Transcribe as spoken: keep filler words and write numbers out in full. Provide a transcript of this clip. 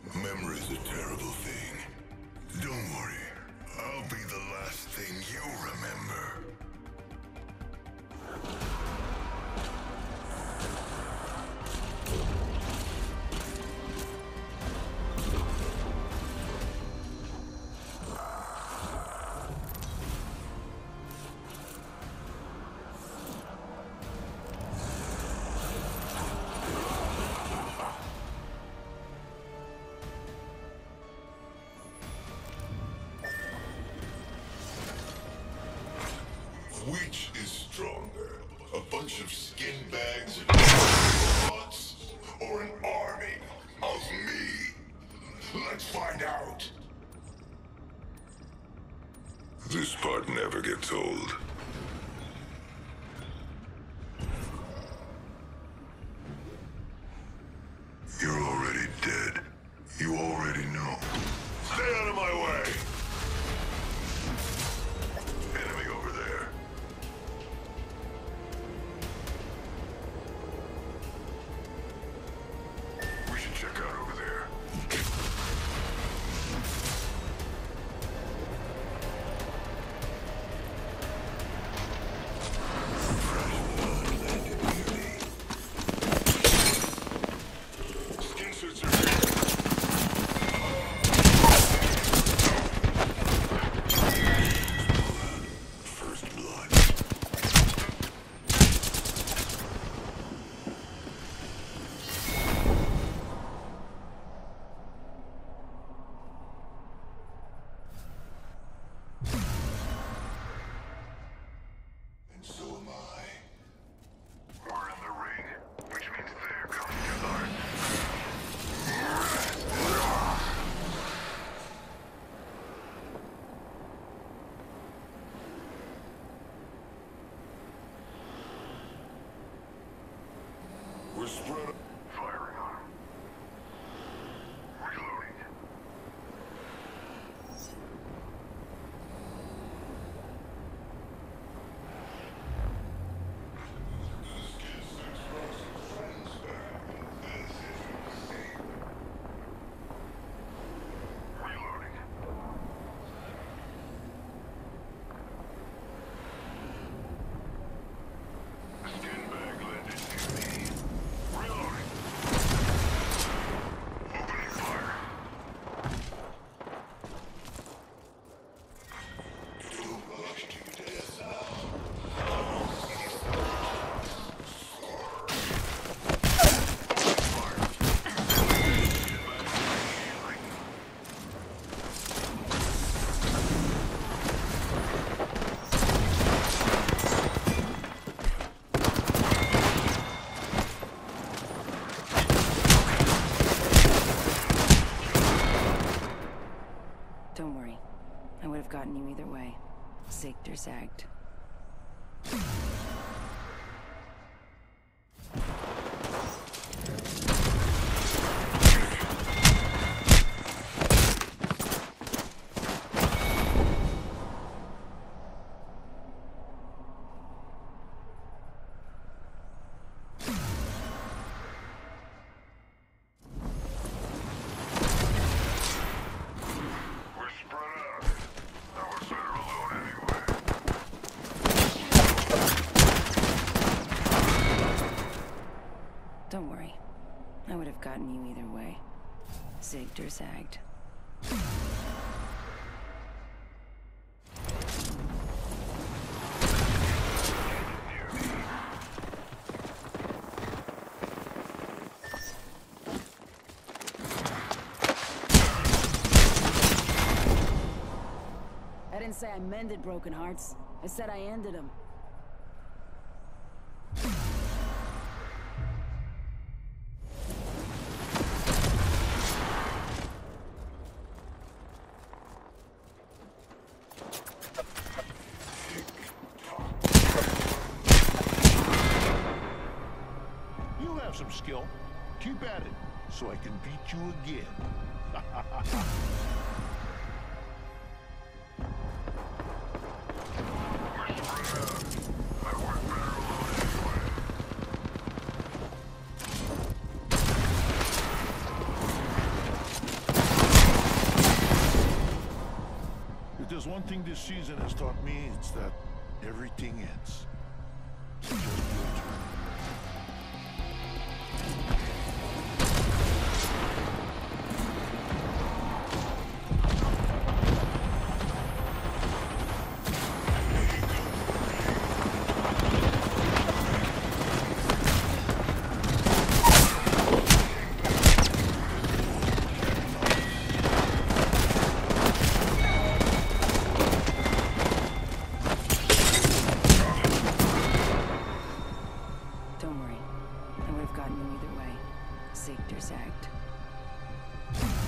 Memory's a terrible thing. Don't worry, I'll be the last thing you remember. Which is stronger? A bunch of skin bags and robots? Or an army of me? Let's find out. This part never gets old. You're already dead. You already know. Stay out of my way! Enemy over there. We should check out over there. Fresh blood landed near me. Skinsuits are here. First blood. And so am I. We're in the ring, which means they're coming to ours. We're spread. Firing on them. Reloading. Reloading. The skin bag landed near me. Reloading. Opening fire. Too much to death Don't worry. I would have gotten you either way. Zigged or zagged. We're spread out. I was better alone anyway. Don't worry. I would have gotten you either way. Zigged or zagged. I didn't say I mended broken hearts. I said I ended them. You have some skill. Keep at it, so I can beat you again. there's one thing this season has taught me, it's that everything ends. Just your turn. Don't worry. I would have gotten you either way. Zigged or zagged.